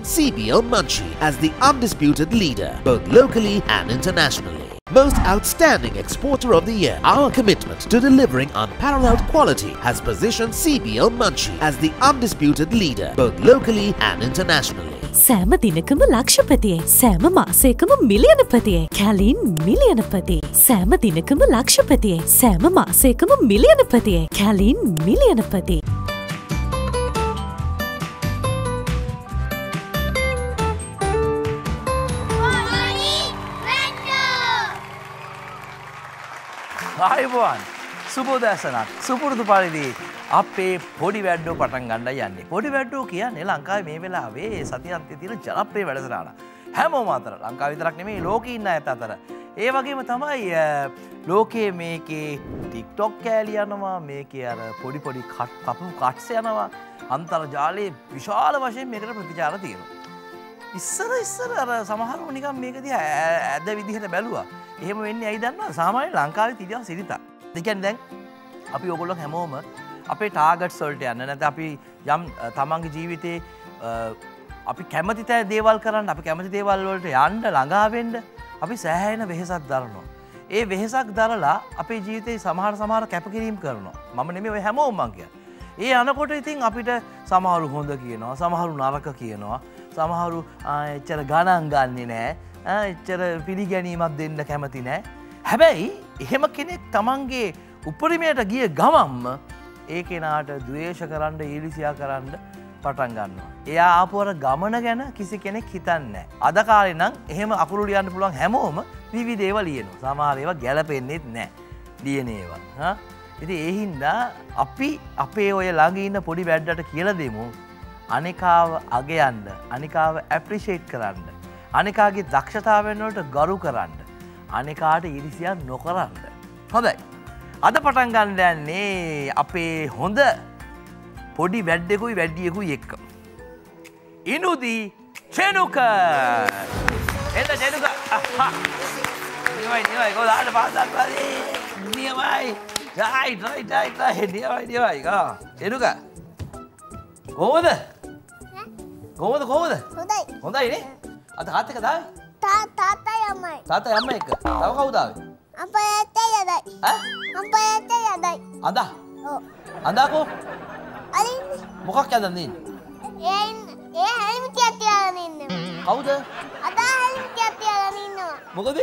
CBL Munchie as the undisputed leader, both locally and internationally. Most Outstanding Exporter of the Year, our commitment to delivering unparalleled quality has positioned CBL Munchie as the undisputed leader, both locally and internationally. සෑම දිනකම ලක්ෂපතියේ සෑම මාසයකම මිලියනපතියේ කැලින් මිලියනපති සෑම දිනකම ලක්ෂපතියේ සෑම මාසයකම මිලියනපතියේ කැලින් මිලියනපති ආයුබෝවන් සුබෝදෑසනක් සුපුරුදු පරිදි අපේ පොඩි වැඩෝ පටන් ගන්නයි යන්නේ. පොඩි වැඩෝ කියන්නේ ලංකාවේ මේ වෙලාවේ සතියන්තයේ තියෙන ජනප්‍රිය වැඩසටහන. හැමෝම අතර ලංකාව විතරක් නෙමෙයි ලෝකේ ඉන්න අයත් අතර. ඒ වගේම තමයි ලෝකයේ මේකේ TikTok කෑලි යනවා, මේකේ අර පොඩි පොඩි කපු කට්ස් යනවා. අන්තර්ජාලයේ විශාල වශයෙන් මේකට ප්‍රතිචාර තියෙනවා. ඉස්සර අර සමහරව නිකන් මේක දිහා ඇද විදිහට බැලුවා. එහෙම වෙන්නේ ඇයි දන්නවද? සාමාන්‍ය ලංකාවේ තියෙන සිරිතක්. ඒ කියන්නේ දැන් අපි ඕගොල්ලෝ හැමෝම අපේ ටාගට්ස් වලට යන්න නැත්නම් අපි යම් තමන්ගේ ජීවිතේ අපි කැමති දේවල් කරන්න, අපි කැමති දේවල් වලට යන්න ළඟා වෙන්න අපි සෑහෙන වෙහෙසක් දරනවා. ඒ වෙහෙසක් දරලා අපේ ජීවිතේ සමහර කැපකිරීම කරනවා. මම නෙමෙයි ඔය හැමෝම මං කියන්නේ. ඒ අනකොට ඉතින් අපිට සමහරු හොඳ කියනවා, සමහරු නරක කියනවා, සමහරු එච්චර ගණන් ගන්නෙ නෑ. එච්චර පිළිගැනීමක් දෙන්න කැමති නෑ. හැබැයි එහෙම කෙනෙක් තමන්ගේ උපරිමයට ගිය ගමම්ම ඒ කෙනාට ද්වේෂ කරන්න, ඊර්ෂ්‍යා කරන්න පටන් ගන්නවා. එයා ආපු අර ගමන ගැන කිසි කෙනෙක් හිතන්නේ නෑ. අද කාලේ නම් එහෙම අකුරු ලියන්න පුළුවන් හැමෝම විවිධ ඒවා ලියනවා. සමහර ඒවා ගැලපෙන්නේත් නෑ. ලියන ඒවා. ඉතින් ඒ හින්දා අපි අපේ ඔය ළඟ ඉන්න පොඩි වැඩට කියලා දෙමු. අනිකාව අගයන්න, අනිකාව ඇප්‍රීෂিয়েට් කරන්න. අනිකාගේ දක්ෂතාවයන් වලට ගරු කරන්න. අනිකාට ඊර්ෂ්‍යා නොකරන්න. හොඳයි. අද පටන් ගන්න යන්නේ අපේ හොඳ පොඩි වැඩෙකුයි වැඩියෙකුයි එක්ක. ඉනුදි චෙනුක. එන්න චෙනුක. නියමයි කොහොමද පාසල් කරේ? නියමයි. නියමයි. චෙනුක. කොහොමද? හොඳයි. හොඳයි නේ? අද කාත් එක්ක දාවේ? තාත්තා යමයි. තාත්තා යම්ම එක්ක. තව කවුද ආවේ? අපේ ඇත්තේ යදයි. ඈ? අපේ ඇත්තේ යදයි. අදා? ඔව්. අදාකෝ? අරින්නේ. මොකක් යදන් දෙන්නේ? ඒ හැලිමිටියක් තියාගෙන ඉන්නවා. කවුද? අදා හැලිමිටියක් තියාගෙන ඉන්නවා. මොකද?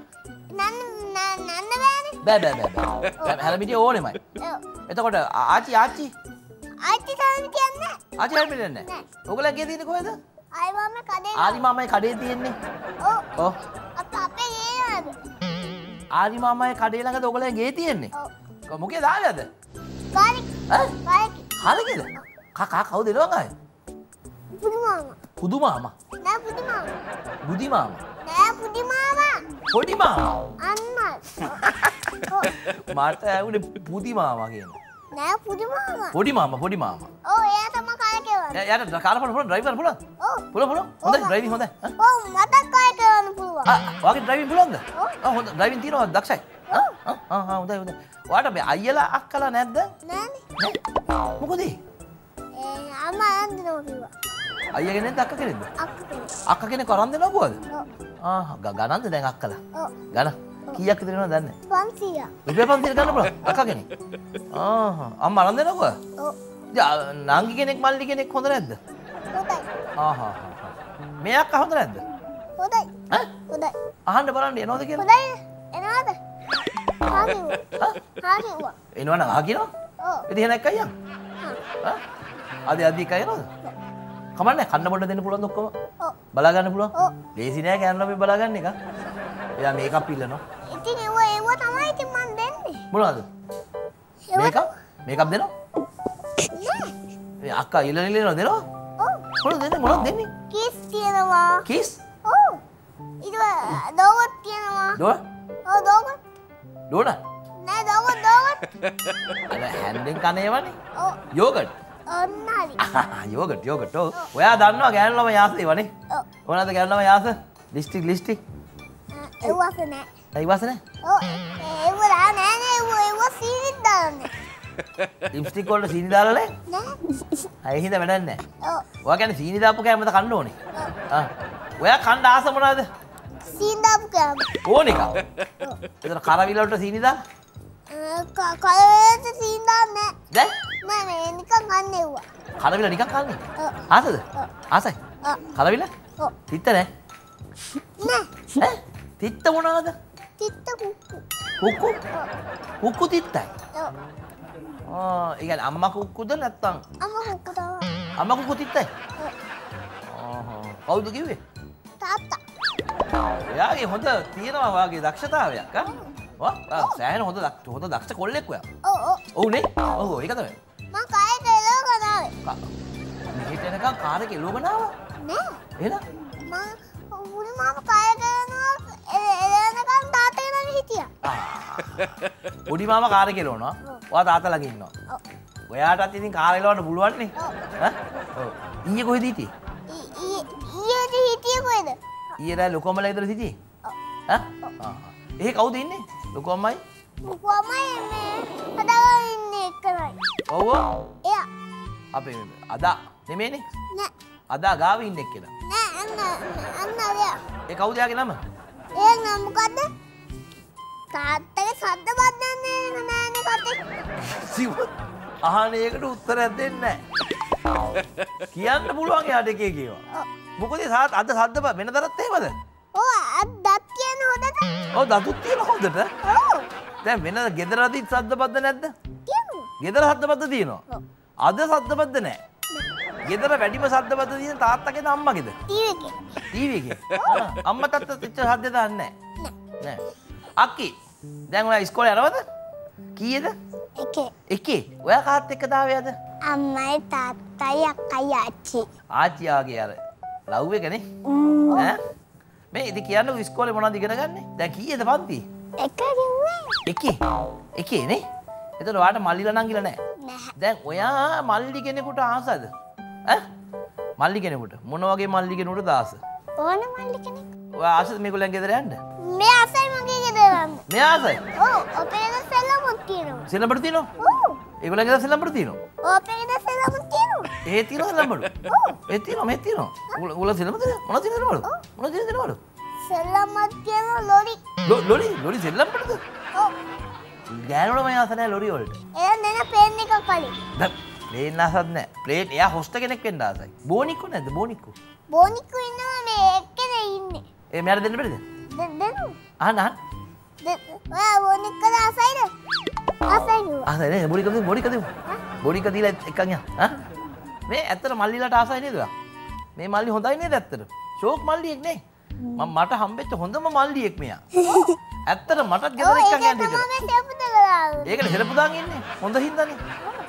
නන්න බෑනේ. බෑ. හැලිමිටිය ඕනෙමයි. ඔව්. එතකොට ආච්චි ආච්චි හැලිමිටියක් නැහැ. ආච්චි හැලිමිටියක් නැහැ. ඔයගොල්ලෝ ගේ තියෙන්නේ කොහෙද? ආයි මම කඩේ. ආරි මාමයි කඩේ තියෙන්නේ. ඔව්. ඔව්. අපේ ගේනවද? ආරි මාමයි කඩේ ළඟද ඔයගොල්ලෝ ගේ තියෙන්නේ? ඔව්. මොකේ දාලාද? කාරි. ඈ? කාරි. කාරේද? කකා කවුද එනවා ගාය? පුදු මාමා. පුදු මාමා. නෑ පුදු මාමා. බුදි මාමා. නෑ පුදු මාමා. පොඩි මාමා. අම්මා. මට ඇහුනේ පුදි මාමා කියන්නේ. නෑ පුදු මාමා. පොඩි මාමා. ඔව් එයා තමයි කාර් කෙවන්නේ. යාට කාර පුළුවන් ඩ්‍රයිවර් පුළුවන්? ඔව්. පුළුවන්. හොඳයි ඩ්‍රයිවිං හොඳයි. ඔව් මට කාර් කෙවන්න පුළුවන්. වාගේ ඩ්‍රයිවිං පුළුවන්ද? ඔව්. හොඳ ඩ්‍රයිවිං තියෙනවා දක්ෂයි. හොඳයි. ඔයාට මේ අයියලා අක්කලා නැද්ද? නෑනේ. මොකද? අම්මා අන්දිනවා කිව්වා. අයියා කෙනෙක්ද අක්කා කෙනෙක්ද? අක්කා කෙනෙක්. අක්කා කෙනෙක් අරන් දෙනවා කොහොමද? ඔව්. ගණන්ද දැන් අක්කලා? ඔව්. ගණ. කීයක් විතර වෙනවද දන්නේ? 500. රුපියල් 500 ගන්න පුළුවන් අක්කා කෙනෙක්. අම්මා අරන් දෙනවා කොහොමද? ඔව්. නංගි කෙනෙක් මල්ලි කෙනෙක් හොඳ නැද්ද? හොඳයි. මේ අක්කා හොඳ නැද්ද? හොඳයි. ඈ? හොඳයි. අහන්න බලන්න එනවද කියලා? හොඳයි. එනවාද? හාකිව්වා. එනවනම් ආ කියනවා? ඔව්. ඉතින් එහෙනම් එකයි යන්න. අද එකයි යනවද? කමන්නේ කන්න බොන්න දෙන්න පුළුවන්ද ඔක්කොම? ඔව්. බලා ගන්න පුළුවන්? ඔව්. ලේසි නෑ කෑන ළමයි බලා ගන්න එක. එයා මේකප් ඉල්ලනවා. ඉතින් ඒව තමයි ඉතින් මන් දෙන්නේ. මොනවද? මේකප් දෙනවා? නෑ. ඒ අක්කා ඉල්ලනවා දෙනවා? ඔව්. මොනවද දෙන්නේ? කිස් තියෙනවා. කිස්? ඔව්. ඊට දෝවත් තියෙනවා. දෝන? ඔව් දෝවත්. දෝන? නෑ දෝවත්. අර හැන්ඩෙන් කන ඒවනේ. ඔව්. යෝගට්. ඔන්නරි. යෝගට්. ඔයා දන්නවා ගෑනු ළමයි ආස ඒවනේ. ඔව්. මොනවද ගෑනු ළමයි ආස? ලිස්ටි. ඒවස නෑ. ඇයි වාස නැහැ? ඔව්. ඒව නෑනේ ඒව සීනිත් දාන්නේ. ලිප්ස්ටික් වලට සීනි දාලා නැහැ? නෑ. අය හින්දා වැඩක් නැහැ. ඔව්. ඔයා කියන්නේ සීනි දාපු කෑමද කන්න ඕනේ? ඔයා කන්න ආස මොනවද? සීන් දාපු කෑම. ඕන එක. එතන කරවිල වලට සීනි දාලා? කලවලට සීන් දාන්නේ දැන් නෑ. මේ නිකන් කන්නේ වුණා. කරවිල නිකන් කන්නේ. ඔව්. ආසද? ආසයි. ඔව්. කරවිල? ඔව්. තිත්ත නැහැ. නෑ. ඈ? තිත්ත මොනවද? තිත්ත කුක්කු. කුක්කු? කුක්කු තිත්තයි. ඔව්. ඒ කියන්නේ අම්මා කුක්කුද නැත්තම් අම්මා කුක්කු තමයි. අම්මා කුක්කු තිත්තයි? ඔව්. කවුද කිව්වේ? තාත්තා. එයාගේ හොඳ තියෙනවා වාගේ දක්ෂතාවයක් වා සෑහෙන හොඳ දක්ෂ කොල්ලෙක් ඔයා. ඔව් ඔව්. ඔව්නේ. ඔව් ඒක තමයි. මං කායට එළවගෙන ආවේ. මෙහෙට එනකන් කාර් එකේ එළවගෙන ආවා. නෑ. එහෙනම් මං පුරි මාම කායට එළවනවා එළවනකන් තාත්තා ගෙනම හිටියා. පොඩි මාමා කාර් එකේ එළවනවා. ඔයා තාත්තා ළඟ ඉන්නවා. ඔව්. ඔයාටත් ඉතින් කාර් එළවන්න පුළුවන් නේ. ඈ? ඔව්. ඊයේ කොහෙද හිටියේ? ඊයේ හිටියේ කොහෙද? ඊයේ රෑ ලොකු අම්මලා ගෙදර හිටියේ? ඈ? එහෙ කවුද ඉන්නේ? ලොකු අම්මයි? ලොකු අම්මයි මේ හදාගෙන ඉන්නේ එක්කමයි. ඔව්. එයා. අපේ අදා නෙමෙයිනේ. නෑ. අදා ගාව ඉන්නේ එක්කෙනා. නෑ අන්න එයා. ඒ කවුද යාගේ නම? එයා නම මොකද්ද? තාත්තගේ සද්ද බද්දන්නේ නෑනේ කටේ. සිව අහන්නේකට උත්තරයක් දෙන්නේ නැහැ. කියන්න පුළුවන් යාට එකේ කියවා. මොකද අද සද්ද වෙනතරත් එහෙමද? ඔව් අද දත් කියන හොදට. ඔව් දතුත් තියෙන හොඳට. ඔව්. දැන් වෙන ගෙදරදීත් සද්ද බද්ද නැද්ද? කියමු. ගෙදර සද්ද බද්ද තියෙනවා. අද සද්ද බද්ද නැහැ. ගෙදර වැඩිම සද්ද බද්ද තියෙන තාත්තගේද අම්මගේද? ටීවී එකේ. අම්මා තාත්තා තිච්ච සද්ද දාන්නේ නැහැ. නෑ. අක්කි දැන් ඔයා ඉස්කෝලේ යනවද? කීයද? එකේ. එකේ. ඔයා කාත් එක්ක දාවේ අද? අම්මයි තාත්තයි අක්කයි ආච්චි. ආච්චියාගේ අර ලව් එකනේ. ඈ මේ ඉතින් කියන්නකො ඉස්කෝලේ මොනවද ඉගෙන ගන්නෙ? දැන් කීයද පන්ති? එක කිව්වේ. එකේ. එකේ නේ. එතකොට ඔයාට මල්ලිලා නංගිලා නැහැ. නැහැ. දැන් ඔයා මල්ලි කෙනෙකුට ආසද? ඈ? මල්ලි කෙනෙකුට. මොන වගේ මල්ලි කෙනෙකුටද ආස? ඕන මල්ලි කෙනෙක්. ඔයා ආසද මේගොල්ලන් ගෙදර යන්න? මේ ආසයි මගේ ගෙදර යන්න. මේ ආසයි. ඔව් අපේ ගෙදර සෙල්ලමුත් තියෙනවා. සෙල්ලම්බඩු තියෙනවා? ඔව්. ඒගොල්ලන් ගෙදර සෙල්ලම්බඩු තියෙනවා? අපේ ගෙදර සෙල්ලමුත් තියෙනවා. ඒ තියෙනවා සෙල්ලම්බඩු? ඒ තියෙනවා මේ තියෙනවා. ඔයගොල්ලන් සෙල්ලම්බඩු තියෙනවා? මොනවද තියෙනවද? මොනවද තියෙනවද? සෙල්ලම්මත් තියෙනවා ලොරි. ලොරි සෙල්ලම්බඩුද? ඔව්. ගෑනුවල මම ආස නැහැ ලොරි වලට. එයා නෙන පේන් එක කලින්. දැන් ප්ලේන් ආසත් නැහැ. ප්ලේන් එයා හොස්ට කෙනෙක් වෙන්න ආසයි. බෝනික්කෝ නැද්ද බෝනික්කෝ? බෝනික්කු ඉන්නවා මේ එක්කනේ ඉන්නේ. ඒ මෙයාට දෙන්න බැරිද? දෙන්නු. අහන්න අහන්න. ඔයා බෝනික්කද ආසයිද? ආසයි. ආසයි නේ බෝනික්ක දීලා එකන් යන්න. හා? මේ ඇත්තට මල්ලිලාට ආසයි නේද ඔයා? මේ මල්ලි හොඳයි නේද ඇත්තට? ෂෝක් මල්ලියෙක් නේ. මට හම්බෙච්ච හොඳම මල්ලියෙක් මෙයා. ඇත්තට මටත් ගෙදර එක්කන් යන්න හිතෙනවා. ඒකනේ සෙලපු දාන් ඉන්නේ. හොඳ හින්දානේ.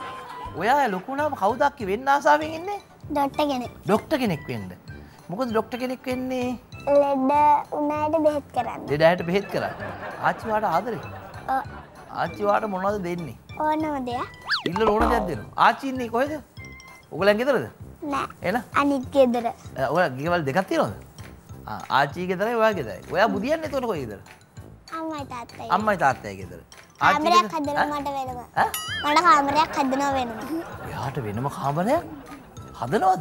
ඔයා ලොකු වුණාම කවුද අක්කි වෙන්න ආසාවෙන් ඉන්නේ? ඩොක්ටර් කෙනෙක්. ડોක්ටර් කෙනෙක් වෙන්න. මොකද ડોක්ටර් කෙනෙක් වෙන්නේ? ලෙඩ උනාට බෙහෙත් කරන්න. ලෙඩට බෙහෙත් කරන්න. ආච්චි වාට ආදරේ. ඔව්. ආච්චි වාට මොනවද දෙන්නේ? ඕනම දෙයක්. ඉල්ල ඕන දෙයක් දෙනවා. ආච්චි ඉන්නේ කොහෙද? ඔයගලන් ගෙදරද? නෑ. එන? අනිත් ගෙදර. ඔයා ගෙවල් දෙකක් තියෙනවද? ආච්චි ගෙදරයි ඔයා ගෙදරයි. ඔයා බුදියන්නේ එතකොට කොයි ගෙදර? අම්මයි තාත්තයි. අම්මයි තාත්තයි ගෙදර. කාමරයක් හදනවා මට වෙනම. ඈ? මට කාමරයක් හදනවා වෙනම. ඔයාට වෙනම කාමරයක් හදනවද?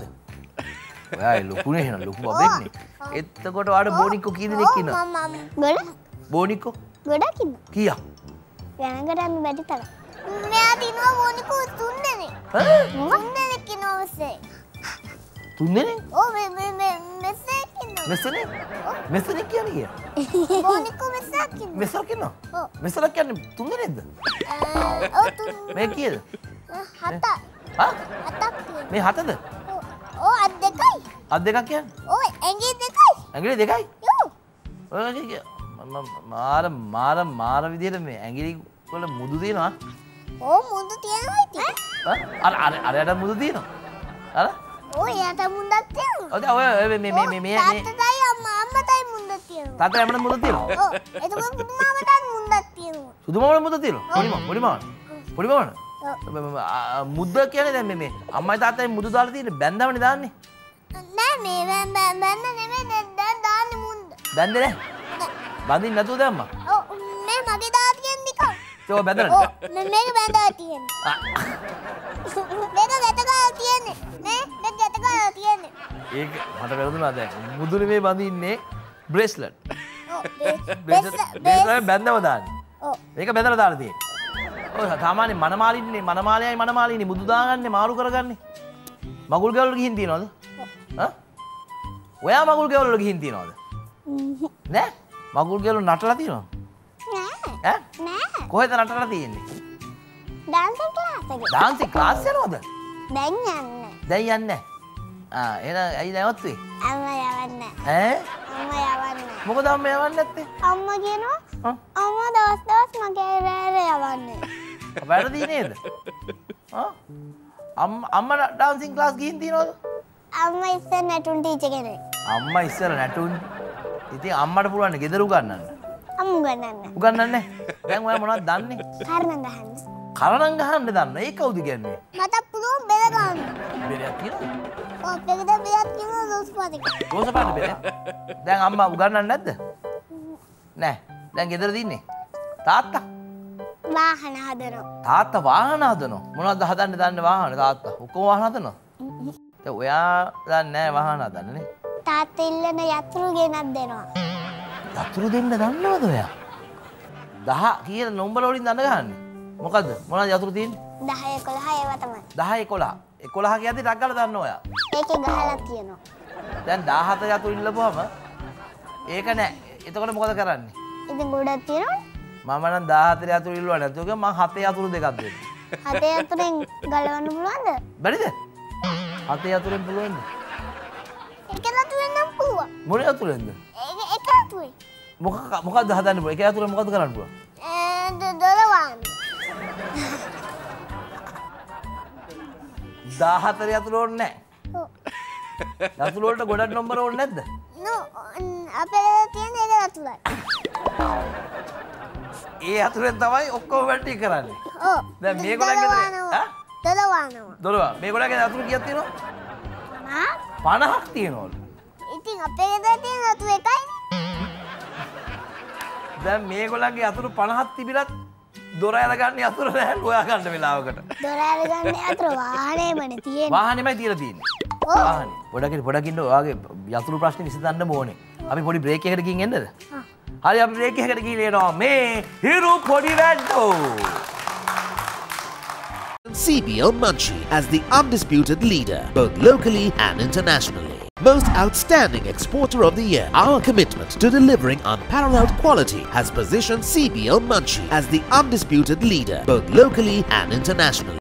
ඔයා ලොකුනේ එහෙනම් ලොකු බබෙක්නේ. එතකොට ඔයාට බෝනික්කෝ කී දෙනෙක් ඉන්නවද? මම ගොඩ බෝනික්කෝ ගොඩක් ඉන්නවා. කීයක්? ගණන් කරන්න බැරි තරම්. මෙයා දිනුවා බෝනික්කෝ 3 දෙනෙක්. ඈ? 3 දෙනෙක් ඉන්නවා මෙසේ. 3 දෙනෙක්? ඔව් මෙසේ ඉන්නවා. මෙසනේ? මෙසනේ කියන්නේ කිය. බෝනික්කෝ මෙසක් ඉන්නවා. මෙසරක් ඉන්නවා? ඔව්. මෙසරක් කියන්නේ 3 දෙනෙක්ද? ඔව් 3 මේ කීයද? 7. හා? 7ක් තියෙනවා. මේ 7ද? ඔව් අත් දෙකයි. අත් දෙකක් කියන්නේ? ඔව් ඇඟිලි දෙකයි. ඇඟිලි දෙකයි? යෝ. ඔය මාර විදියට මේ ඇඟිලි වල මුදු තියෙනවා. ඔව් මුදු තියෙනවා ඉතින්. අරයට මුදු තියෙනවා. අර? ඔව් එයාට මුන්දක් තියෙනවා. ඔය මේ තාත්තටයි අම්මටයි මුන්දක් තියෙනවා. තාත්තට එමන මුදු තියෙනවා. ඔව් එතකොට පුදුමාමටත් මුන්දක් තියෙනවා. සුදුමවල මුදු තියෙනවා. පොඩි මාමා. මුද්ද කියන්නේ දැන් මේ අම්මයි තාත්තයි මුදු දාලා තියෙන්නේ බැන්දමනේ දාන්නේ. නෑ මේ බැන්න නෙමෙයි දැන් දාන්නේ මුන්ද. බැන්දේ නැහැ. බඳින්න නැතුව දැම්මා. ඔව් මේ මගේ තාත්තගෙන් නිකන්. ඒක බැදලා. ඔව් මේක බැඳලා තියෙන්නේ. මේක ගැට ගාලා තියෙන්නේ. නේ මේක ගැට ගාලා තියෙන්නේ. ඒක මට වැරදුනා දැන්. මුදුනේ මේ බඳින්නේ බ්‍රේස්ලට්. ඔව් බ්‍රේස්ලට් බැඳව දාන්නේ. ඔව් මේක බැඳලා දාලා තියෙන්නේ. ඔය සාමාන්‍ය මනමාලින්නේ මනමාලයයි මනමාලින්නේ මුදු දාගන්නේ මාරු කරගන්නේ. මගුල් ගෙවල් වල ගිහින් තියනවද? හා? ඔයා මගුල් ගෙවල් වල ගිහින් තියනවද? නෑ. මගුල් ගෙවල් නටලා තියනවද? නෑ. නෑ. කොහෙද නටලා තියෙන්නේ? ඩාන්සින් ක්ලාස් එක. ඩාන්සින් ක්ලාස් යනවද? දැන් යන්නේ. දැන් යන්නේ. එහෙනම් ඇයි නැවතුනේ? අම්මා යවන්නේ. ඈ? අම්මා යවන්නේ. මොකද අම්මා යවන්නේ නැත්තේ? අම්මා කියනවා අම්මා දවස් මගේ රෑට යවන්නේ. වැරදි නේද? අම්මා ඩාන්සින් ක්ලාස් ගිහින් තියනවද? අම්මා ඉස්සර නැටුම් ටීචර් කෙනෙක්. අම්මා ඉස්සර නැටුම්. ඉතින් අම්මට පුළුවන් නේ ගෙදර උගන්නන්න. අම්මා උගන්නන්න. උගන්නන්නේ. දැන් ඔයා මොනවද දන්නේ? කර්ණ ගහන්න. කරණම් ගහන්න දන්න. ඒක කවුද කියන්නේ? මට පුළුවන් බෙර ගන්න. බෙරයක් තියෙනවද? ඔව් බෙරද බෙරක් කියනවා රෝස් පාටික. රෝස පාට බෙර. දැන් අම්මා උගන්නන්නේ නැද්ද? නෑ. දැන් ගෙදර දින්නේ. තාත්තා. වාහන හදනවා. තාත්තා වාහන හදනවා. මොනවද හදන්න දන්නේ වාහන තාත්තා? ඔක්කොම වාහන හදනවා. දැන් ඔයා දන්නේ නැහැ වාහන හදන්න නේ. තාත්තා ඉල්ලන යතුරු ගෙනත් දෙනවා. යතුරු දෙන්න දන්නවද ඔයා? 10 කියන නම්බර වලින් දන්න ගහන්නේ. මොකද්ද? මොනවද යතුරු තියෙන්නේ? 10 11 ඒවා තමයි. 10 11. 11 කියද්දි ටක් ගාලා දන්න ඔයා. ඒකේ ගහලා තියෙනවා. දැන් 17 යතුරු ඉල්ලපුවම ඒක නෑ. එතකොට මොකද කරන්නේ? ඉතින් ගොඩක් තියෙනවනේ. මම නම් 14 යතුරු ඉල්ලුවා නැතුව මම 7 යතුරු දෙකක් දෙන්න. 7 යතුරෙන් ගලවන්න පුළුවන්ද? බැරිද? 7 යතුරෙන් පුළුවන්ද? එක යතුරෙන් නම් පුළුවන්. මොන යතුරෙන්ද? එක යතුරෙන්. මොකක්ද හදන්න පුළුවන්? එක යතුරෙන් මොකද්ද කරන්න පුළුවන්? දොරවන්න. 14 යතුරු ඕනේ නැහැ. ඔව්. යතුරු වලට ගොඩක් නම්බර ඕනේ නැද්ද? නෝ අපේ තියෙන එක යතුරයි. ඒ යතුරෙන් තමයි ඔක්කොම වැටි කරන්නේ. ඔව්. දැන් මේගොල්ලන්ගේ ඈ? දොරවනවා. දොරවා. මේගොල්ලන්ගේ යතුරු කීයක් තියෙනවද? 50ක් තියෙනවලු. ඉතින් අපේ ගෙදර තියෙන යතුරු එකයි. දැන් මේගොල්ලන්ගේ යතුරු 50ක් තිබිලත් දොර අරගන්න යතුරු නැහැ හොයා ගන්න වෙලාවකට. දොර අරගන්න යතුරු වාහනේමනේ තියෙන්නේ. වාහනේමයි තියලා තියෙන්නේ. ඔව්. වාහනේ. පොඩක් ඉන්න ඔයාගේ යතුරු ප්‍රශ්නේ විසඳන්න ඕනේ. අපි පොඩි බ්‍රේක් එකකට ගිහින් එන්නද? හරි අපි බ්‍රේක් එකකට ගිහින් එනවා මේ හිරු පොඩි වැද්දෝ. CBL Munchie as the undisputed leader, both locally and internationally. Most outstanding exporter of the year, our commitment to delivering unparalleled quality has positioned CBL Munchie as the undisputed leader, both locally and internationally.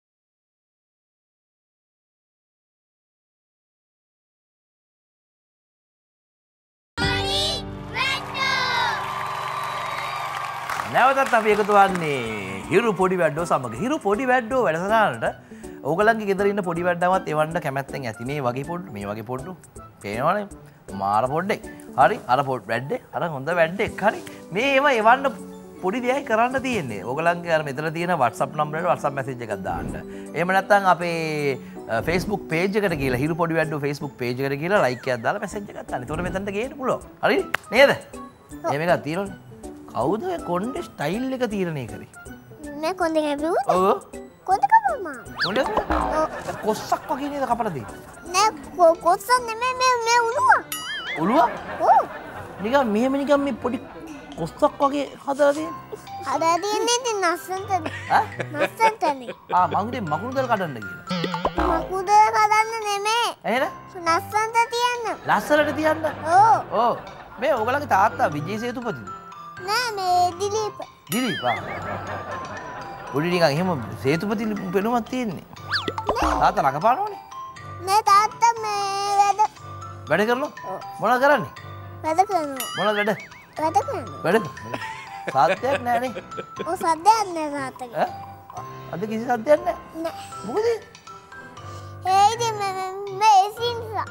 නැවතත් අපි එකතු වන්නේ හිරු පොඩි වැද්දෝ සමග. හිරු පොඩි වැද්දෝ වැඩසටහනට ඕගලන්ගේ ගෙදර ඉන්න පොඩි වැද්දාවත් එවන්න කැමැත්තෙන් ඇති. මේ වගේ පොඩ්ඩු පේනවනේ මාර පොඩ්ඩෙක්. හරි අර වැද්දේ අර හොඳ වැද්දෙක්. හරි මේ ඒවා එවන්න පොඩි දෙයක් කරන්න තියෙන්නේ. ඕගලන්ගේ අර මෙතන තියෙන WhatsApp නම්බරයට WhatsApp message එකක් දාන්න. එහෙම නැත්නම් අපේ Facebook page එකට ගිහලා හිරු පොඩි වැද්දෝ Facebook page එකට ගිහලා like එකක් දාලා message එකක් දාන්න. ඒතකොට මෙතනට ගේන්න පුළුවන්. හරි නේද? එහෙම එකක් තියෙනවනේ. කවුද ඔය කොණ්ඩේ ස්ටයිල් එක තීරණය කරේ? මේ කොණ්ඩේ කැපුවොත්? ඔව්. කොණ්ඩේ කපනවා. කොණ්ඩේ? ඔව්. කොස්සක් වගේ නේද කපලා තියෙන්නේ? නෑ කොස්සක් නෙමෙයි මේ උළුව. උළුව? ඔව්. නිකන් මෙහෙම මේ පොඩි කොස්සක් වගේ හදලා තියෙන්නේ. හදලා තියෙන්නේ ඉතින් නස්සන්තනේ. ඈ? නස්සන්තනේ. මං හිතේ මකුණුදල් කඩන්න කියලා. මකුදල් කඩන්න නෙමෙයි. එහෙනම්? නස්සන්ත තියන්න. ලස්සනට තියන්න? ඔව්. ඔව්. මේ ඕගලගේ තාත්තා විජේ සේතුපතිද? නෑ මේ දිලීප. දිලීප් පොඩි නිකන් එහෙම සේතුපති පෙනුමක් තියෙන්නේ. තාත්තා රඟපානවනේ. නෑ තාත්තා මේ වැඩ කරනවා? මොනවද කරන්නේ? වැඩ කරනවා. මොනවද වැඩ? වැඩ කරනවා. වැඩ සාත්‍යයක් නැහැ නේ. ඔය සද්දයක් නෑ තාත්තගේ. ඈ? අද කිසි සද්දයක් නැහැ. නෑ. මොකද? ඒ ඉතින් මේ ඒසි නිසා.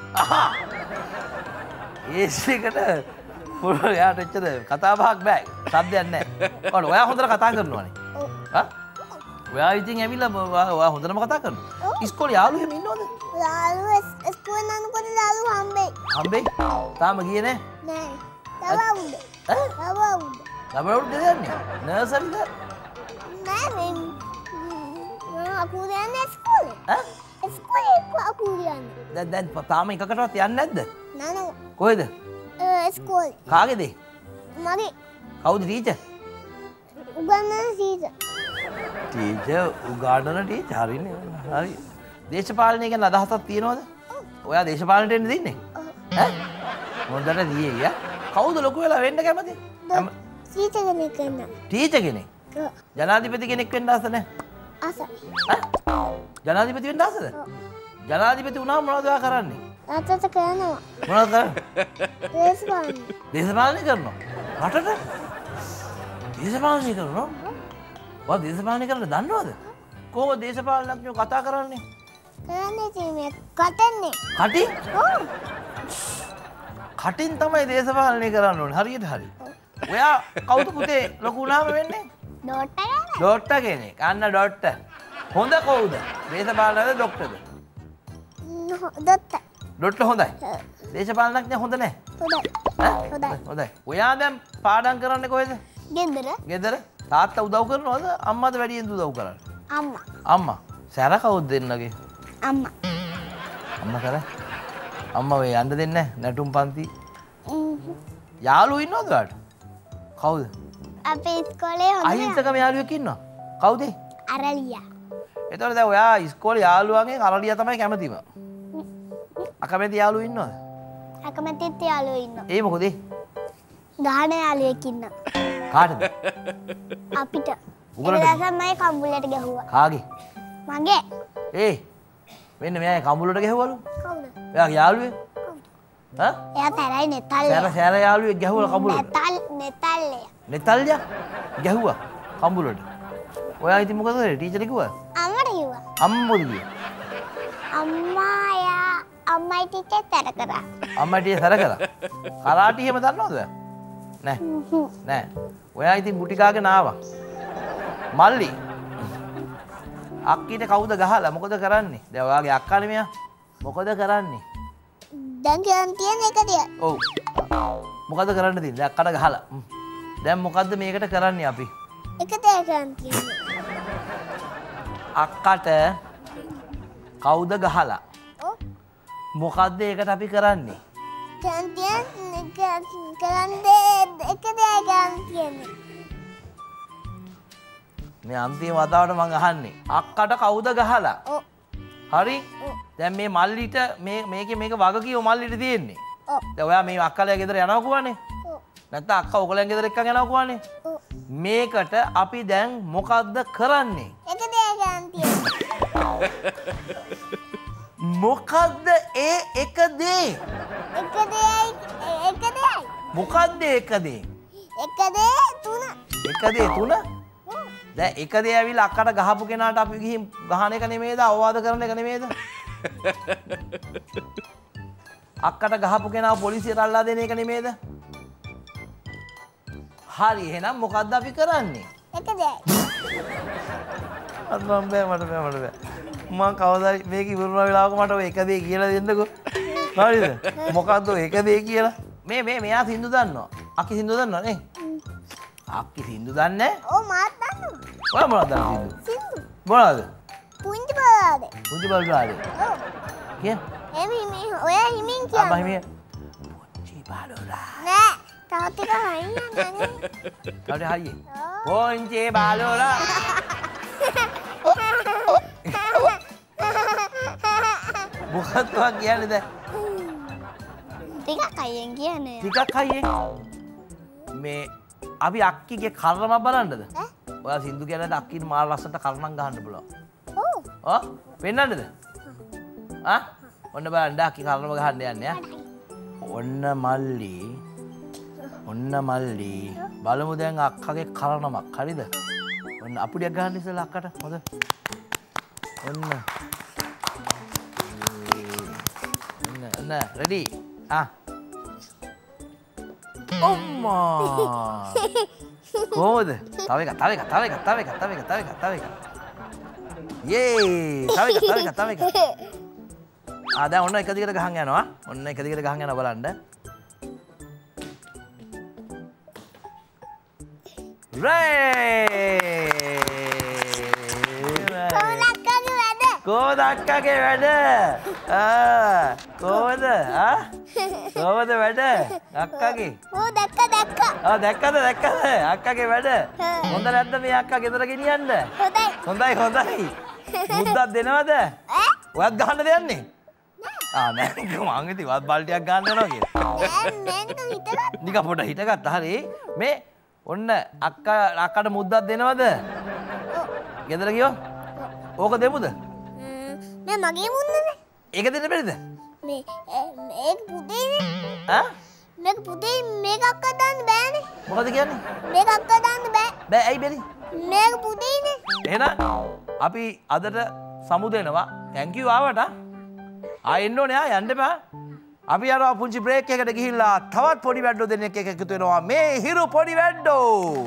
ඒසිකට යාට එච්චර කතා බහක් බෑ. සද්දයක් නැහැ. ඔයා හොඳට කතා කරනවානේ. ඔව්. හා? ඔයා ඉතින් ඇවිල්ලා ඔයා හොඳටම කතා කරනවා. ඉස්කෝලේ යාළුවෝ එහෙම ඉන්නවද? යාළුවෝ ඉස්කෝලේ යනකොට යාළුවෝ හම්බෙයි. හම්බෙයි? තාම ගියේ නැහැ? නෑ. තව උඩ. ඈ? තව උඩ. ළමයි උඩ යන්නේ? නර්සරිද? නෑ මේ අකුරු යන්නේ ඉස්කෝලේ. ඈ? ඉස්කෝලේ අකුරු යන්නේ. දැන් තාම එකකටවත් යන්නේ නැද්ද? නෑ කොහෙද? ඉස්කෝලේ. කාගේද? මගේ කවුද ටීචර්? උගන්නන ටීචර්. ටීචර් උගන්නන ටීචර් හරිනේ. හරි. දේශපාලනය ගැන අදහසක් තියෙනවද? ඔයා දේශපාලනයට එන්න දෙන්නේ? ඈ? හොඳට දියේ යා. කවුද ලොකු වෙලා වෙන්න කැමති? ටීචර් කෙනෙක් වෙන්න. ටීචර් කෙනෙක්? ජනාධිපති කෙනෙක් වෙන්න ආස නැහැ? ආසයි. ඈ? ජනාධිපති වෙන්න ආසද? ජනාධිපති වුණාම මොනවද ඔයා කරන්නේ? රටට කරනවා. මොනවද කරන්නේ? දේශපාලන. දේශපාලනය කරනවා. රටට? දේශපාලනය කරනවා? ඔයා දේශපාලනය කරන්න දන්නවද? කොහොමද දේශපාලනඥයෝ කතා කරන්නේ? කරන්නේ තීමේ කටන්නේ. කටින්? ඔව්. කටින් තමයි දේශපාලනය කරන්න ඕනේ. හරියට හරි. ඔයා කවුද පුතේ ලොකු වුණාම වෙන්නේ? ඩොට්ටර් කෙනෙක්. ඩොක්ටර් කෙනෙක්. අන්න ඩොක්ටර්. හොඳ කවුද? දේශපාලනද ඩොක්ටර්ද? ඩොට්ටර්. ඩොක්ටර් හොඳයි. දේශපාලනඥයා හොඳ නැහැ. හොඳයි. හොඳයි. හොඳයි. ඔයා දැන් පාඩම් කරන්නේ කොහෙද? ගෙදර ගෙදර? තාත්තා උදව් කරනවද? අම්මාද වැඩියෙන් උදව් කරන්නේ? අම්මා. අම්මා. සැර කවුද දෙන්නගේ? අම්මා. අම්මා කරා. අම්මා ඔය යන්න දෙන්නේ නැහැ නැටුම් පන්ති. යාළුවෝ ඉන්නවද ඔයාලට? කවුද? අපේ ඉස්කෝලේ හොඳ අහිංසකම යාළුවෙක් ඉන්නවා. කවුද? අරලියා. එතකොට දැන් ඔයා ඉස්කෝලේ යාළුවන්ගෙන් අරලියා තමයි කැමතිම. අකමැති යාළුවෝ ඉන්නවද? අකමැතිත් යාළුවෝ ඉන්නවා. ඒ මොකද? ගහන යාළුවෙක් ඉන්නවා. කාටද? අපිට. උගලට? ඒ දවසම මම කම්බුලට ගැහුවා. කාගේ? මගේ. ඒ මෙන්න මෙයා කඹුලට ගැහුවලු. කවුද? එයාගේ යාළුවෙක්. ඈ? එයා තරයි නෙතල්ලේ. සැර යාළුවෙක් ගැහුවල කඹුලට. නෙතල්ලේ. නෙතල්ලියා ගැහුවා කඹුලට. ඔයා ඉතින් මොකද කරේ? ටීචර් කිව්වා? අම්මට කිව්වා. අම්මා මොකද කිව්වේ? අම්මයි ටීචර් තර කරා. අම්මා ටීචර් සැර කළා. කරාටි එහෙම දන්නවද? නෑ. නෑ. ඔයා ඉතින් ගුටි කාගෙන ආවා. මල්ලි. අක්කිට කවුද ගහලා මොකද කරන්නේ? දැන් ඔයාගේ අක්කානේ මෙයා. මොකද කරන්නේ? දැන් කියන් තියෙන එක දිය. ඔව්. මොකද කරන්න තියෙන්නේ? දැන් අක්කට ගහලා. දැන් මොකද්ද මේකට කරන්නේ අපි? එක දෙයක් කියන් තියෙන්නේ. අක්කට කවුද ගහලා? ඔව්. මොකද්ද ඒකට අපි කරන්නේ? කියන් කරන්නේ එක දෙයක් කියන් තියෙන්නේ. මේ අන්තිම වතාවට මං අහන්නේ අක්කට කවුද ගහලා? ඔව්. හරි? දැන් මේ මල්ලිට මේක වගකීම මල්ලිට තියෙන්නේ. ඔව්. දැන් ඔයා මේ අක්කලා ගෙදර යනවා කියවනේ. ඔව්. නැත්නම් අක්කා ඔයගලයන් ගෙදර එක්කන් යනවා කියවනේ. ඔව්. මේකට අපි දැන් මොකද්ද කරන්නේ? එක දෙයක් කියන් තියෙන්නේ. මොකද්ද ඒ එක දේ? එක දෙයයි. මොකද්ද ඒක දේ? එක දෙය තුන. එක දේ තුන? දැන් එක දේ ඇවිල්ලා අක්කට ගහපු කෙනාට අපි ගිහින් ගහන එක නෙමෙයිද? අවවාද කරන එක නෙමෙයිද? අක්කට ගහපු කෙනාව පොලිසියට අල්ලා දෙන එක නෙමෙයිද? හරි එහෙනම් මොකද්ද අපි කරන්නේ? එක දෙයයි. මට බෑ. මම කවදාද මේක ඉවරුනා වෙලාවක මට ඔය එක දේ කියලා දෙන්නකෝ. හරිද? මොකද්ද ඔය එක දේ කියලා? මෙයා සින්දු දන්නවා. අක්කි සින්දු දන්නවා නේ? අක්කි සින්දු දන්නේ? ඔව් මාත් දන්නවා. ඔයා මොනවද දන්නේ සින්දු? සින්දු. මොනවද? පුංචි බලාදේ. පුංචි බල්බාලේ. ඔව්. කිය? ඔය හිමින් අම්මා කියන්න. හිමිය. පුංචි බල්බා. නෑ. තව ටික හයියන්නේ නනේ. කවුද හයියේ? පුංචි බල්බා. මොකක්ද ඔයා කියන්නේ දැන්? ටිකක් අයියෙන් කියන්නේ. ටිකක් හයියේ. මේ අපි අක්කිගේ කර්ම බලන්නද? ඈ? ඔයා සින්දු කියනද අක්කිට මාර ලස්සනට කර්ණම් ගහන්න පුළුවන්. ඔව්. ඔව් පෙන්නන්නද? ආ? ඔන්න බලන්න අක්කි කර්ණම ගහන්න යන්නේ ඈ. ඔන්න මල්ලි. බලමු දැන් අක්කගේ කර්ණමක්. හරිද? ඔන්න අපුඩියක් ගහන්න ඉස්සෙල්ලා අක්කට. හොඳ. ඔන්න රෙඩි. ආ. අම්මා. කොහොමද? තව එකක්. යේ! තව එකක්. දැන් ඔන්න එක දිගට ගහන් යනවා. ඔන්න එක දිගට ගහන් යනවා බලන්න. රේ! කොහොමද අක්කගේ වැඩ? කොහොමද? කොහොමද වැඩ? අක්කගේ. ඕ දැක්කා. දැක්කද? අක්කගේ වැඩ. හොඳ නැද්ද මේ අක්කා ගෙදර ගෙනියන්න? හොඳයි. මුද්දක් දෙනවද? ඔයත් ගහන්න දෙන්නේ? නෑ මං ඉතින් වත් බල්ටියක් ගන්න යනවා කියලා. නිකන් පොඩ හිටගත්තා. හරි. මේ ඔන්න අක්කට මුද්දක් දෙනවද? ගෙදර ගියෝ? ඕක දෙමුද? මේ මගේ මුන්නනේ. ඒක දෙන්න බැරිද? මේක පුතේනේ. මේක පුතේ මේක අක්ක දාන්න බෑනේ. මොකද කියන්නේ? මේක අක්ක දාන්න බෑ. බෑ ඇයි බැරි? මේක පුතේනේ. එහෙනම් අපි අදට සමු දෙනවා. thank you ආවට. එන්න ඕනේ යන්න එපා. අපි යනවා පුංචි බ්‍රේක් එකකට ගිහිල්ලා තවත් පොඩි වැඩෝ දෙන්නෙක් එක එකතු වෙනවා මේ හිරු පොඩි වැඩෝ.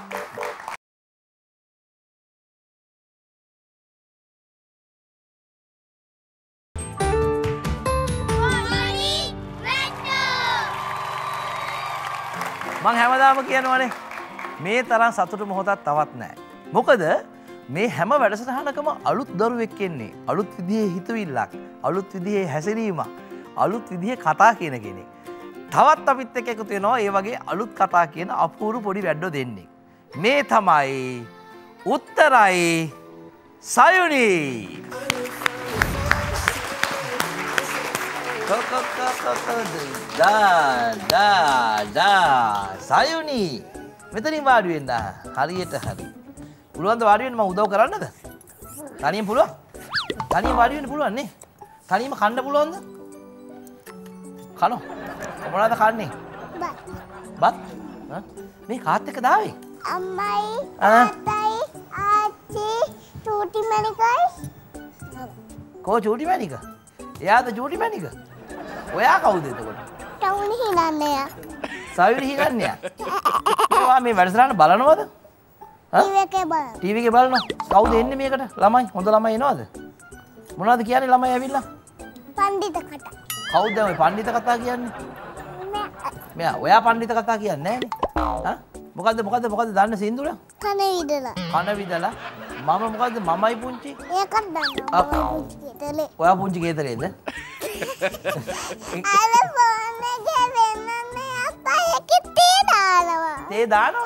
මං හැමදාම කියනවනේ මේ තරම් සතුටු මොහොතක් තවත් නැහැ. මොකද මේ හැම වැඩසටහනකම අලුත් දරුවෙක් එන්නේ. අලුත් විදිහේ හිතවිල්ලක්, අලුත් විදිහේ හැසිරීමක්, අලුත් විදිහේ කතා කියන කෙනෙක්. තවත් අපිත් එක්ක එකතු වෙනවා ඒ වගේ අලුත් කතා කියන අපූර්ව පොඩි වැඩෝ දෙන්නේ. මේ තමයි උත්තරයි සයුනි. සයුනි මෙතනින් වාඩි වෙන්න. හරියට හරි. පුළුවන්ද වාඩි වෙන්න මම උදව් කරන්නද? තනියෙන් පුළුවන්? තනියෙන් වාඩි වෙන්න පුළුවන් නේ? තනියම කන්න පුළුවන්ද? කනෝ. මොනවද කන්නේ? බත්. මේ කාත් එක්ක දාවේ? අම්මයි, තාත්තයි, ආච්චි, චූටි මණිකයි. කෝ චූටි මණික? එයාද චූටි මණික? ඔයා කවුද එතකොට? ටවුනි හිනන්නේ. සයුනි හිනන්නේ. ඔයා මේ වැඩසටහන බලනවද? ටීවී එකේ බලනවා. කවුද එන්නේ මේකට? ළමයි, හොඳ ළමයි එනවද? මොනවද කියන්නේ ළමයි ඇවිල්ලා? පණ්ඩිත කතා. කවුද ඔය පණ්ඩිත කතා කියන්නේ? මෙයා ඔයා පණ්ඩිත කතා කියන්නේ නැහැ නේ. මොකද්ද දන්න සින්දුර? කන විදලා. මම මොකද්ද මමයි පුංචි? ඒකත් දන්නවා. පුංචි කේතලේ. ඔයා පුංචි කේතලේද? අර ෆෝන් එකේ වෙනන්නේ අප්පා ඒකේ තේ දානවා. තේ දානවා?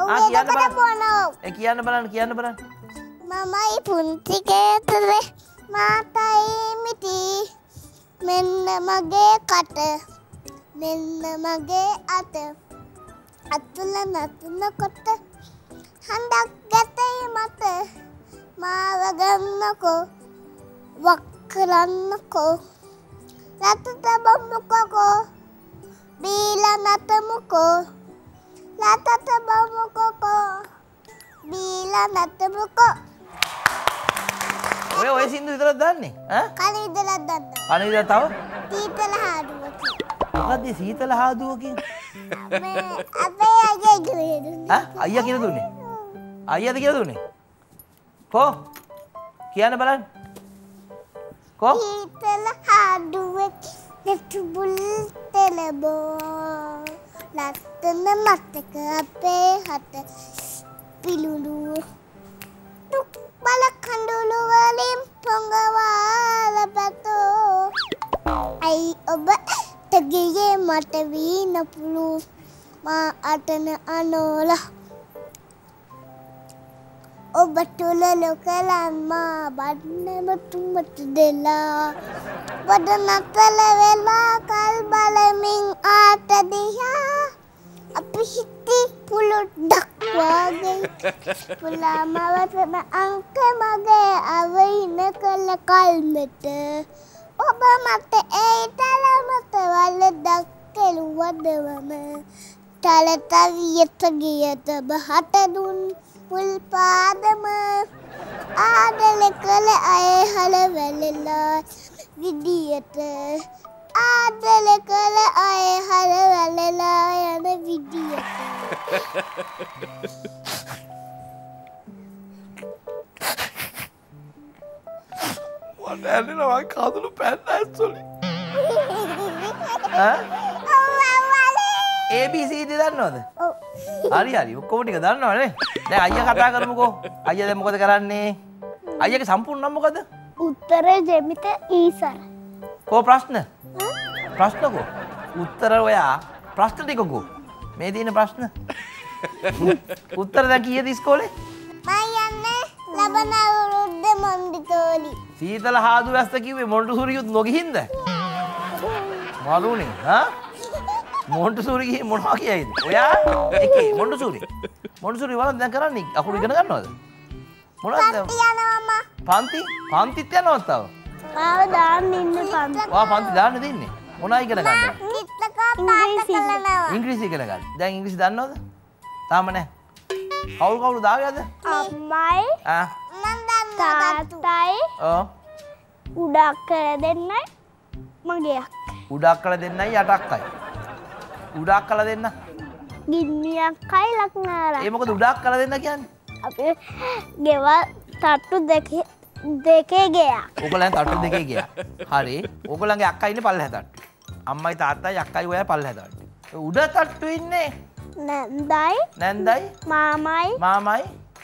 කියන්න බලන්න. මමයි පුංචි කේතලේ මාතයි මිටි මෙන්න මගේ කට මෙන්න මගේ අත අතුල නතුනකොට හඬක් ගැටේ මත මාව ගන්නකෝ වක් කරන්නකෝ ලතට බම්මුකෝ බීලා නතමුකෝ ලතට බම්මුකෝ බීලා නතමුකෝ. ඔය සින්දු විතරක් දන්නේ? කන විතරක් දන්නවා. කන විතර තව? සීතල හාදුව. මොකද්ද සීතල හාදුව කියන්නේ? මේ අපේ අයියා කියලා දුන්නේ. අයියා කියලා දුන්නේ? අයියාද කියලා දුන්නේ? කො? කියන්න බලන්න. කො? සීතල හාදුව ලැබුල් තෙලබෝ ලත්තන මතක අපේ හත පිලුළු බල කඳුළු වලින් පොඟවාල පැතෝ අයි ඔබ තගියේ මට වීන පුළු මා අටන අනෝල ඔබ තුල ලොකලන් මා බන්නම තුමට දෙලා වඩ නතල වෙලා කල් බලමින් ආත දිහා අපි හිටි පුළු ඩක්වාගේ පුලාමවතන අංක මගේ අවයින කළ කල්මට ඔබ මත ඒ තලමත වල දක්කෙලු වදවම තලතවියත ගියත බහට දුන් මුල් පාදම ආදල කළ අය හල වැලලා විදියට ආදල කළ අය හල වැලලා යන විදියට මට ඇල්ලෙනවා කඳුළු පැන්න ඇස්සොලි. ABCD දන්නවද? ඔව්. හරි ඔක්කොම ටික දන්නවනේ. දැන් අයියා කතා කරමුකෝ. අයියා දැන් මොකද කරන්නේ? අයියාගේ සම්පූර්ණ නම මොකද? උත්තරේ ජෙමිත ඊසර. කෝ ප්‍රශ්න? ප්‍රශ්න කෝ? උත්තර ඔයා ප්‍රශ්න ටික කෝ? මේ තියෙන ප්‍රශ්න. උත්තර දැන් කීයද ඉස්කෝලේ? මම යන්නේ ලබන අවුරුද්දේ මොන්ටිසෝරි. සීතල හාදු වැස්ස කිව්වේ මොන්ටිසෝරියුත් නොගිහින්ද? මාළුනේ හා? මොන්ටිසෝරි ගිහින් මොනවා කියයිද? ඔයා එකේ මොන්ටිසෝරි. මොන්ටිසෝරි වල දැන් කරන්නේ අකුරු ඉගෙන ගන්නවද? මොනවද? පන්ති යනවා. පන්ති? පන්තිත් යනවද තව? මාව දාන්න ඉන්නේ පන්ති. ඔයා පන්ති දාන්න දෙන්නේ? මොනවා ඉගෙන ගන්නද? චිත්‍රකා පාට කරනවා. ඉංග්‍රීසි ඉගෙන ගන්න. දැන් ඉංග්‍රීසි දන්නවද? තාම නැහැ. කවුරු දාවියද? අම්මයි ආ මම දන්නවා තාත්තයි ඔව් උඩක් කර දෙන්නයි මගේ අක්කයි. උඩක් කළ දෙන්නයි යටක්කයි. උඩක් කළ දෙන්න. ගින්නියක්කයි ලක්නාරයි. ඒ මොකද උඩක් කළ දෙන්න කියන්නේ? අපේ ගෙවල් තට්ටු දෙකේ ගියා. ඕගොල්ලන් තට්ටු දෙකේ ගියා. හරි. ඕගොල්ලන්ගේ අක්කා ඉන්නේ පල්ලෙහා තට්ටු. අම්මයි තාත්තයි අක්කයි ඔයයි පල්ලෙහා තට්ටු. උඩ තට්ටු ඉන්නේ නැන්දයි මාමයි මාමයි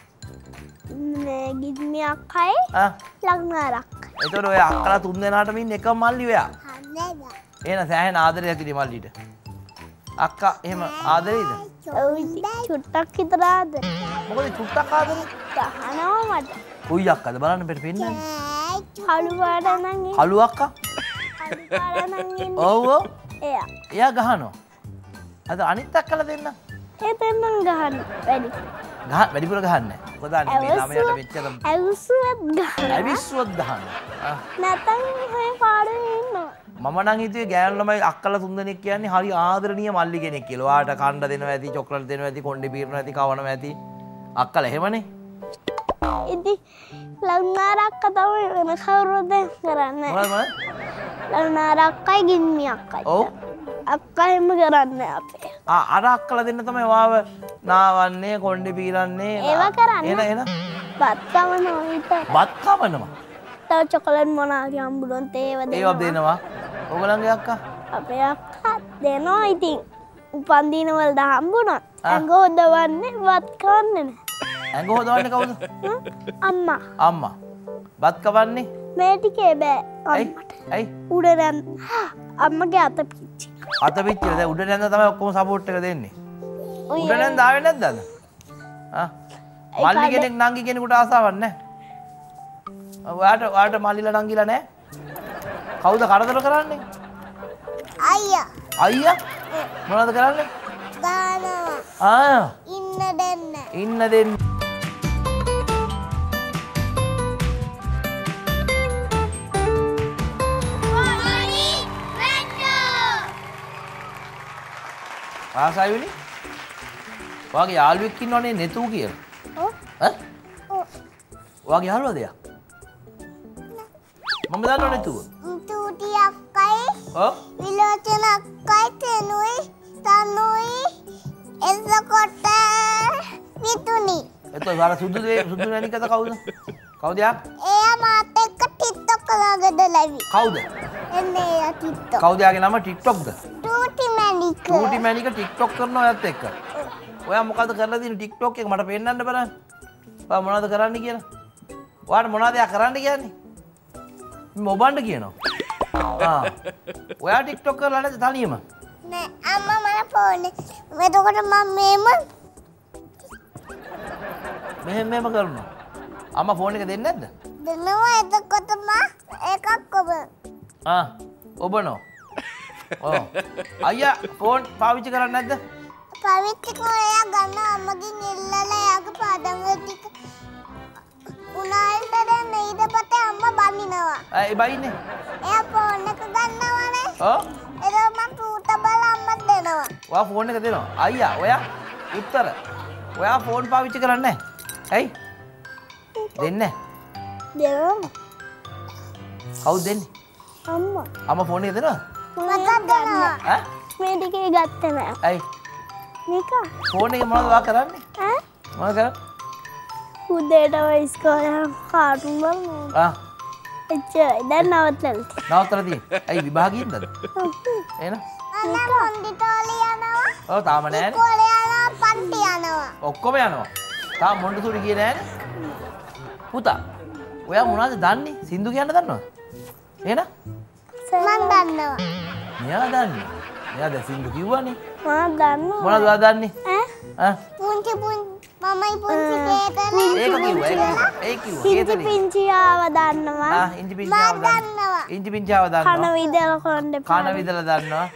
ගින්නියක්කයි ආ ලක්නාරක්කයි. එතකොට ඔය අක්කලා තුන් දෙනාටම ඉන්නේ එකම මල්ලි ඔයා. එහෙනම් සෑහෙන ආදරයක් ඇතිනේ මල්ලිට. අක්කා එහෙම ආදරෙයිද? චුට්ටක් විතර ආදරේ. මොකද චුට්ටක් ආදරේ? ගහනවා මට. කොයි අක්කද බලන්න පෙන්නන්නේ. කළු පාට නම් ඉන්නේ. කළු අක්කා? කළු පාට නම් ඉන්නේ. ඔව් ඔව්. එයා. එයා ගහනවා. අද අනිත් අක්කලා දෙන්න. ඒ දෙන්නම් ගහන්න වැඩි. වැඩිපුර ගහන්නේ. මොකද අනේ මේ ළමයාට මෙච්චර ඇවිස්සුවත් ගහනවා. ඇවිස්සුවත් ගහනවා. නැත්නම් මේ පාඩේ ඉන්නවා. මම නම් හිතුවේ ගෑනු ළමයි අක්කලා තුන් දෙනෙක් කියන්නේ හරි ආදරණීය මල්ලි කෙනෙක් කියලා. ඔයාට කණ්ඩ දෙනවා ඇති, චොක්ලට් දෙනවා ඇති, කොණ්ඩේ පීරනවා ඇති, කවනවා ඇති. අක්කලා එහෙමනේ. ඉතින් ලග්නාරක්ක තමයි වෙන කවුරුද කරන්නේ. මොනවද? ලග්නාරක්කයි ගින්නියක්කයි. ඔව්. අක්කා එහෙම කරන්නේ අපේ. අර අක්කලා දෙන්න තමයි වාව නාවන්නේ, කොණ්ඩේ පීරන්නේ. ඒවා කරන්නේ. එන බත් කවනවා විතර. බත් කවනවා. තව චොකලට් මොනාරි හම්බුනොත් ඒව දෙනවා. ඒවා දෙනවා. ඔයගලන්ගේ අක්කා? අපේ අක්කා දෙනවා ඉතින්. උපන්දින වලට හම්බුනොත් ඇඟ හොදවන්නේ බත් කවන්නේ නැහැ. ඇඟ හොදවන්නේ කවුද? අම්මා. අම්මා. බත් කවන්නේ? මේ ටිකේ බෑ අම්මට. ඇයි? උඩ දැන් අම්මගේ අත පිච්චි. අත පිච්චිලා දැන් උඩ නැන්ද තමයි ඔක්කොම සපෝට් එක දෙන්නේ. උඩ නැන්ද ආවේ නැද්ද අද? ආ. මල්ලි කෙනෙක් නංගි කෙනෙකුට ආසාවක් නැහැ. ඔයාට මල්ලිලා නංගිලා නැහැ? කවුද කරදර කරන්නේ? අයියා. අයියා? මොනවද කරන්නේ? දානවා. ආ. ඉන්න දෙන්න. ඉන්න දෙන්න. ආසයිවිනි? ඔයාගේ යාළුවෙක් ඉන්නවනේ නෙතු කියලා. ඔව්. ඈ? ඔව්. ඔයාගේ යාළුවද එයා? මම දන්නව නෙතුව. චූටි අක්කයි ඔව්. විලෝචන අක්කයි තනුයි තනුයි එසකොට මිතුනි. එතකොට වර සුදු වැනිකද කවුද? කවුද යා? එයා මාත් එක්ක ටික්ටොක් ළඟද ලැබි. කවුද? එන්නේ එයා ටික්ටොක්. කවුද යාගේ නම ටික්ටොක්ද? චූටි මැනික. චූටි මැනික ටික්ටොක් කරනවා ඔයත් එක්ක. ඔයා මොකද කරලා තියෙන්නේ ටික්ටොක් එක මට පෙන්නන්න බලන්න. ඔයා මොනවද කරන්න කියලා? ඔයාට මොනවද යා කරන්න කියන්නේ? මොබන්ඩ කියනවා. ආ. ඔයා ටික්ටොක් කරලා නැද්ද තනියම? නෑ අම්මා මට ෆෝන් එක. එතකොට මම මෙහෙම කරනවා. අම්මා ෆෝන් එක දෙන්නේ නැද්ද? දෙනවා එතකොට එකක් ඔබ. ආ. ඔබනෝ. ඔව්. අයියා ෆෝන් පාවිච්චි කරන්නේ නැද්ද? පාවිච්චි කරලා එයා ගන්න අම්මගෙන් ඉල්ලලා එයාගේ පාඩම් ටික උනාල්ට දැන් ඊට පස්සේ අම්මා බනිනවා. ඒ බයින්නේ. එයා ෆෝන් එක ගන්නවනේ. ඔව්. ඒක මම පුත බල අම්මට දෙනවා. ඔයා ෆෝන් එක දෙනවා. අයියා ඔයා උත්තර. ඔයා ෆෝන් පාවිච්චි කරන්නේ නැහැ. ඇයි? දෙන්නේ දෙනවා. කවුද දෙන්නේ? අම්මා. අම්මා ෆෝන් එක දෙනවා? මට දෙනවා. ඈ? මේ ටිකේ ගත්තේ නෑ. ඇයි? මේක ෆෝන් එක මොනවද ඔයා කරන්නේ? ඈ? මොනවද කරන්නේ? උදේට ඉස්කෝලේ කාටුන් බලනවා. ආ. එච්චරයි. දැන් නවත්තලා. නවත්තලා තියෙන්නේ. ඇයි විභාගියෙන්ද? එහෙනම්? අන්න මොන්ඩිටෝලි යනවා. ඔව් තාම නෑනේ. ඉස්කෝලේ යනවා පන්ති යනවා. ඔක්කොම යනවා. තාම මොන්ටිසෝරි ගියේ නෑනේ. පුතා. ඔයා මොනවද දන්නේ? සින්දු කියන්න දන්නවද? එහෙනම් මන් දන්නවා. මෙයා දන්නේ. මෙයා දැන් සින්දු කිව්වනේ. මම දන්නවා. මොනවද ඔයා දන්නේ? පුංචි මමයි පුංචි කේතනේ. ඒක කිව්වා. ඒක කිව්වා. ඉංචි පිංචියාව දන්නවා. ඉංචි පිංචියාව දන්නවා. ඉංචි පිංචියාව දන්නවා. කන විදලා කොණ්ඩේ කන විදලා දන්නවා.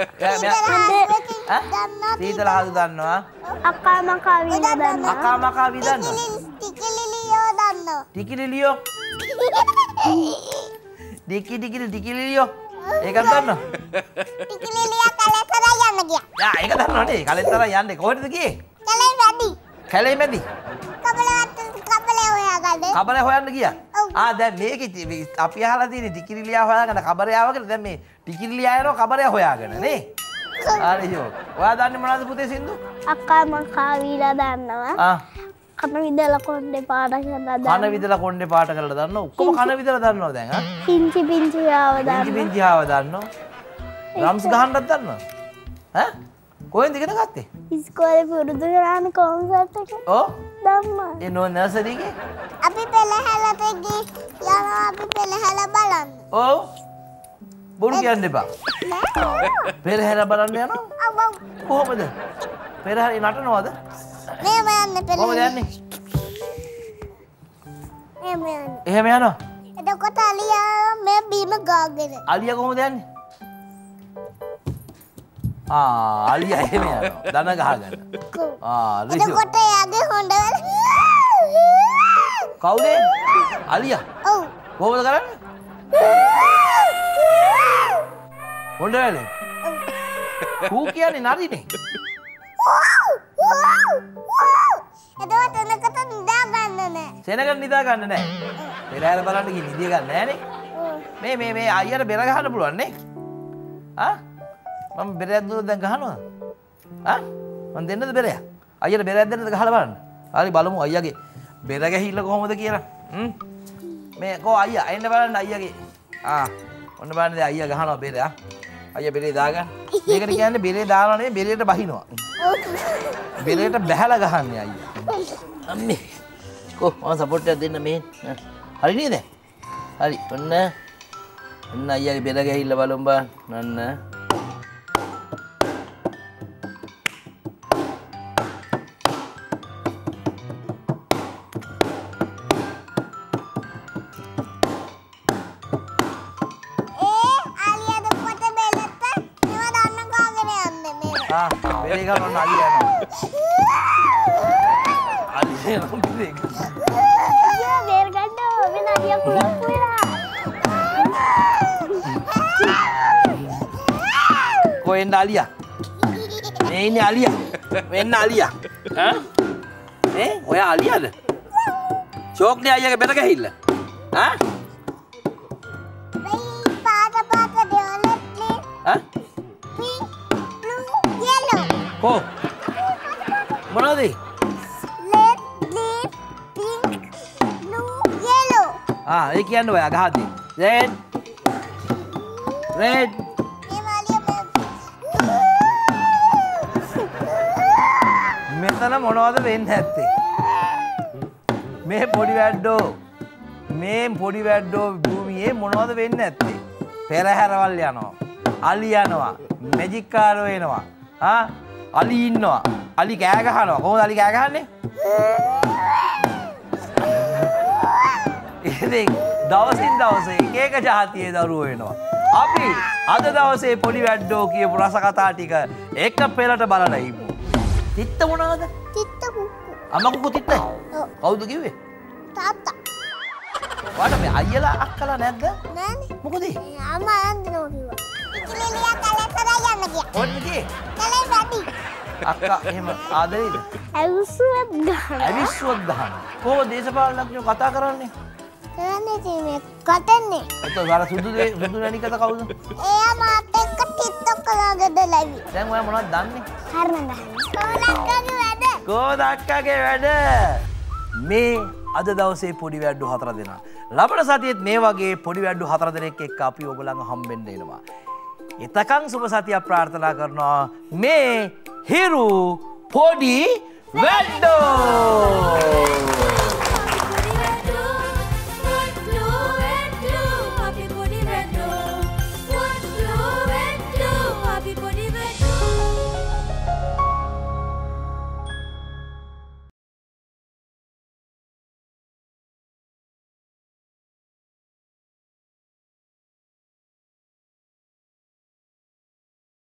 සීතල හදු දන්නවා. අක්කා මකා විදලා දන්නවා. අක්කා මකා විදන්නවා. ටිකිලිලියෝ දන්නවා. ටිකිලිලියෝ. ටිකිලිලියෝ. ඒකත් දන්නවා. ටිකිලිලියා කලේ කරා යන්න ගියා. යා ඒක දන්නවනේ. කලෙන් තරම් යන්නේ කොහෙටද ගියේ? කලේ වැඩි. කැලේ මැදි. කබලේ හොයාගන්න. කබරේ හොයන්න ගියා. දැන් මේක අපි අහලා තියෙන්නේ ටිකිරිලියා හොයාගෙන කබරේ ආවගෙන දැන් මේ ටිකිරිලියා යනවා කබරේ හොයාගෙන නේ. හරියෝ. ඔයා දන්නේ මොනවද පුතේ සින්දු? අක්කා මකා වීලා දන්නවා. කන විදලා කොණ්ඩේ පාට කරලා දන්නවා. කන විදලා කොණ්ඩේ පාට කරලා දන්නවා. ඔක්කොම කන විදලා දන්නවා දැන් ආ. පිංචි පිංචියාව දන්නවා. පිංචි පිංචියාව දන්නවා. රම්ස් ගහන්නත් දන්නවා. ඈ? කොහෙන්ද ඉගෙන ගත්තේ? ඉස්කෝලේ පුරුදු කරාන කොන්සර්ට් එක. ඔව්. දම්මා. ඒ නෝ නර්සරි එකේ? අපි පෙළහැලට යනවා අපි පෙළහැල බලන්න. ඔව්. බොරු කියන්න එපා. නෑ. පෙරහැර බලන්න යනවා? අව්. කොහොමද? පෙරහැර නටනවද? මේ යන්නේ පෙළහැල. කොහොමද යන්නේ? එහෙම යන්නේ. එහෙම යනවා. එතකොට අලියා මේ බීම ගාගෙන. අලියා කොහොමද යන්නේ? අලියා එහෙම යනවා. දන ගහගෙන. රිසු. එතකොට එයාගේ හොඬ වල කවුද? අලියා. ඔව්. කොහොමද කරන්නේ? හොඬ වල. කූ කියන්නේ නරිනේ. එතකොට එනකට නිදා ගන්න නෑ. සෙනග නිදා ගන්න නෑ. පෙරහැර බලන්න ගිහින් නිදිය ගන්න නෑනේ. මේ අයියට බෙර ගහන්න පුළුවන් නේ. මම බෙරයක් දුන්නොත් දැන් ගහනවා. මම දෙන්නද බෙරයක්? අයියට බෙරයක් දෙන්නද ගහලා බලන්න. හරි බලමු අයියාගේ බෙර ගැහිල්ල කොහොමද කියලා. මේ කෝ අයියා එන්න බලන්න අයියාගේ. ඔන්න බලන්න දැන් අයියා ගහනවා බෙර. අයියා බෙරේ දාගන්න. මේකට කියන්නේ බෙරේ දානවා නෙවෙයි බෙරේට බහිනවා. බෙරේට බැහැලා ගහන්නේ අයියා. අම්මේ. කො මම සපෝට් එකක් දෙන්න මේ. හරි නේද? හරි. ඔන්න අයියාගේ බෙර ගැහිල්ල බලමු බා. නන්න. බෙරේ ගන්න අලියා යනවා. අලියා යනවා බෙරේ ගන්න. යා බෙර ගන්න වෙන අලියා පුරක් වෙලා. කොහෙන්ද අලියා? මේ ඉන්නේ අලියා. වෙන්න අලියා. ඔයා අලියාද? ෂෝක්නේ අයියාගේ බෙර ගහිල්ල. පාට දෙවලත් නේ. කො මොනවද? Red, green, pink, blue, yellow. ඒ කියන්නේ ඔයා ගහද්දි. red මෙතන මොනවද වෙන්නේ නැත්තේ? මේ පොඩි වැද්දෝ භූමියේ මොනවද වෙන්නේ නැත්තේ? පෙරහැරවල් යනවා. අලි යනවා. මැජික් කාරෝ එනවා. අලි ඉන්නවා. අලි කෑ ගහනවා. කොහොමද අලි කෑ ගහන්නේ? ඉතින් දවසින් දවස එක ජාතියේ දරුවෝ වෙනවා. අපි අද දවසේ පොඩි වැද්දෝ කියපු රස කතා ටික එක පෙළට බලලා ඉමු. තිත්ත මොනවද? තිත්ත කුක්කු. අම්මා කුක්කු තිත්තයි? ඔව්. කවුද කිව්වේ? තාත්තා. වාට මේ අයියලා අක්කලා නැද්ද? නෑනේ. මොකද? අම්මා යන්නවා කිව්වා. ඉකිලිලියා කලේ කරා යන්න ගියා. කොහෙද ගියේ? කලේ වැඩි. අක්කා එහෙම ආදරේද? ඇවිස්සුවත් ගන්න. ඇවිස්සුවක් ගහන. කොහොමද දේශපාලනඥයෝ කතා කරන්නේ? කරන්නේ තියෙන්නේ කටන්නේ. එතකොට වර සුදු නැණිකත කවුද? එයා මාත් එක්ක ටික්ටොක් කරගෙන ලයිව්. දැන් ඔයා මොනවද දන්නේ? හරිම දන්නේ. කොහොමද අක්කාගේ වැඩ? මේ අද දවසේ පොඩි වැද්දෝ 4 දෙනා. ලබන සතියේත් මේ වගේ පොඩි වැද්දෝ 4 දෙනෙක් එක්ක අපි ඔයගොල්ලන්ව හම්බෙන්න එනවා. එතකන් සුබ සතියක් ප්‍රාර්ථනා කරනවා මේ හිරු පොඩි වැද්දෝ.